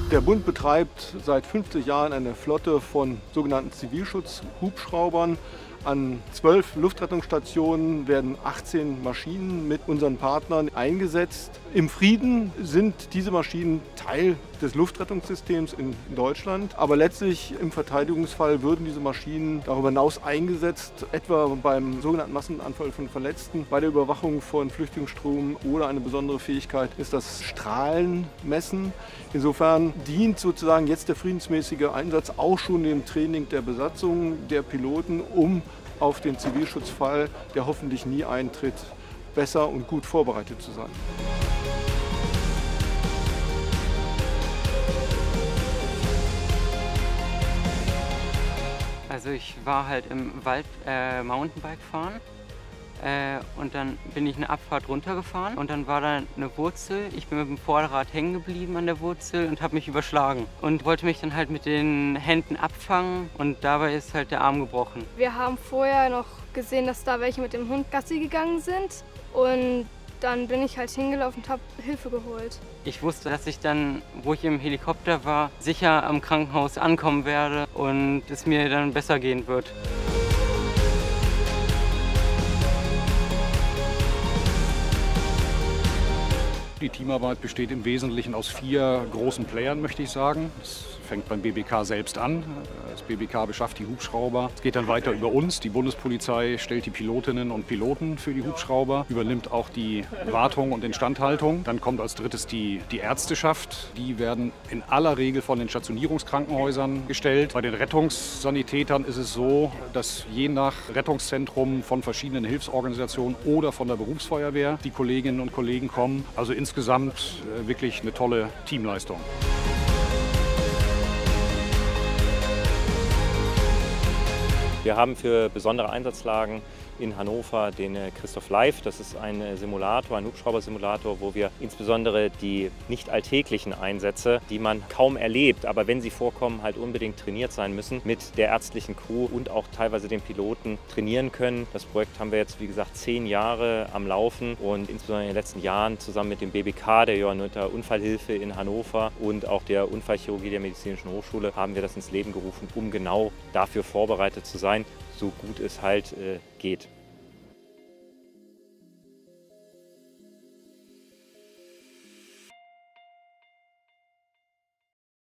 Der Bund betreibt seit 50 Jahren eine Flotte von sogenannten Zivilschutz-Hubschraubern. An 12 Luftrettungsstationen werden 18 Maschinen mit unseren Partnern eingesetzt. Im Frieden sind diese Maschinen Teil des Luftrettungssystems in Deutschland. Aber letztlich im Verteidigungsfall würden diese Maschinen darüber hinaus eingesetzt, etwa beim sogenannten Massenanfall von Verletzten, bei der Überwachung von Flüchtlingsströmen oder eine besondere Fähigkeit ist das Strahlenmessen. Insofern dient sozusagen jetzt der friedensmäßige Einsatz auch schon dem Training der Besatzung, der Piloten, um auf den Zivilschutzfall, der hoffentlich nie eintritt, besser und gut vorbereitet zu sein. Also ich war halt im Wald Mountainbike fahren und dann bin ich eine Abfahrt runtergefahren und dann war da eine Wurzel. Ich bin mit dem Vorderrad hängen geblieben an der Wurzel und habe mich überschlagen und wollte mich dann halt mit den Händen abfangen und dabei ist halt der Arm gebrochen. Wir haben vorher noch gesehen, dass da welche mit dem Hund Gassi gegangen sind und dann bin ich halt hingelaufen und habe Hilfe geholt. Ich wusste, dass ich dann, wo ich im Helikopter war, sicher am Krankenhaus ankommen werde und es mir dann besser gehen wird. Die Teamarbeit besteht im Wesentlichen aus 4 großen Playern, möchte ich sagen. Es fängt beim BBK selbst an. Das BBK beschafft die Hubschrauber. Es geht dann weiter über uns. Die Bundespolizei stellt die Pilotinnen und Piloten für die Hubschrauber, übernimmt auch die Wartung und Instandhaltung. Dann kommt als drittes die Ärzteschaft. Die werden in aller Regel von den Stationierungskrankenhäusern gestellt. Bei den Rettungssanitätern ist es so, dass je nach Rettungszentrum von verschiedenen Hilfsorganisationen oder von der Berufsfeuerwehr die Kolleginnen und Kollegen kommen. Also insgesamt wirklich eine tolle Teamleistung. Wir haben für besondere Einsatzlagen in Hannover den Christoph Live. Das ist ein Simulator, ein Hubschraubersimulator, wo wir insbesondere die nicht alltäglichen Einsätze, die man kaum erlebt, aber wenn sie vorkommen, halt unbedingt trainiert sein müssen, mit der ärztlichen Crew und auch teilweise den Piloten trainieren können. Das Projekt haben wir jetzt, wie gesagt, 10 Jahre am Laufen und insbesondere in den letzten Jahren zusammen mit dem BBK, der Johanniter Unfallhilfe in Hannover und auch der Unfallchirurgie der Medizinischen Hochschule haben wir das ins Leben gerufen, um genau dafür vorbereitet zu sein, so gut es halt geht.